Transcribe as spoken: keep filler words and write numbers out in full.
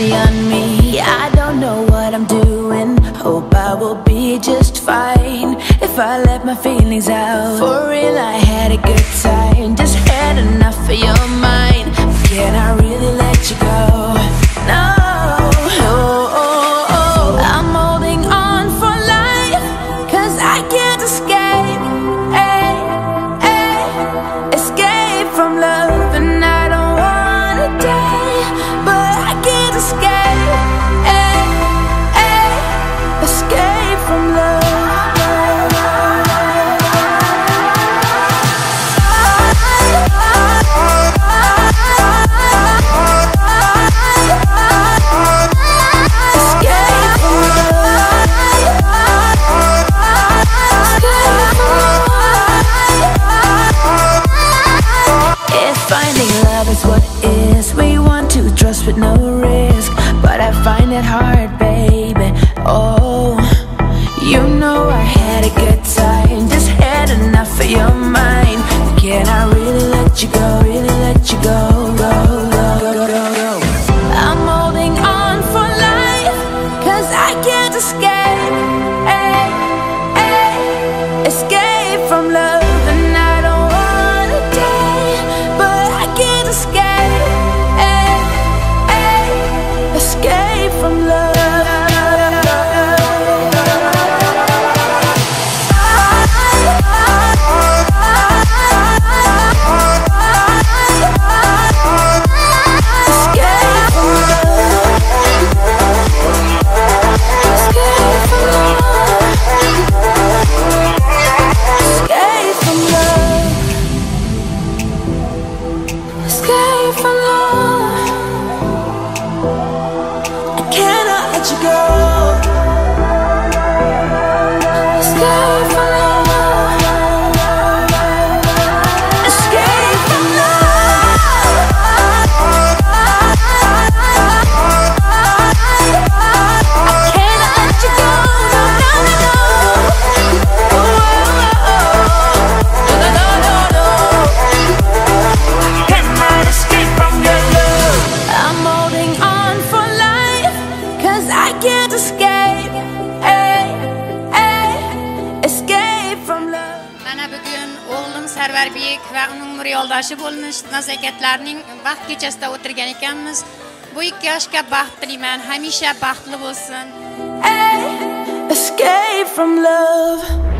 mercy on me. I don't know what I'm doing. Hope I will be just fine if I let my feelings out. For real, I had a good time. Just had enough of your mind. Can I really let you go? No. Oh, oh, oh. I'm holding on for life, 'cause I can't escape. Ay, ay, escape from love, and I don't wanna die, but I can't escape. Ay, ay, escape from love. Is what is. We want to trust with no risk, but I find it hard, baby. Oh, you know I had a good time. Just had enough of your mind. Can I really let you go? Really let you go? Go, go, go, go, go. I'm holding on for life, 'cause I can't escape. Ay, ay, escape from love, and I don't wanna die, but I can't escape. Ay, ay, escape from love. Sarvar va uning umr yo'ldoshi bo'lmish Nazokatlarning baxt kechasida o'tirgan ekanmiz. Bu ikki yoshga baxt tilayman, hamisha baxtli bo'lsin. Escape from love.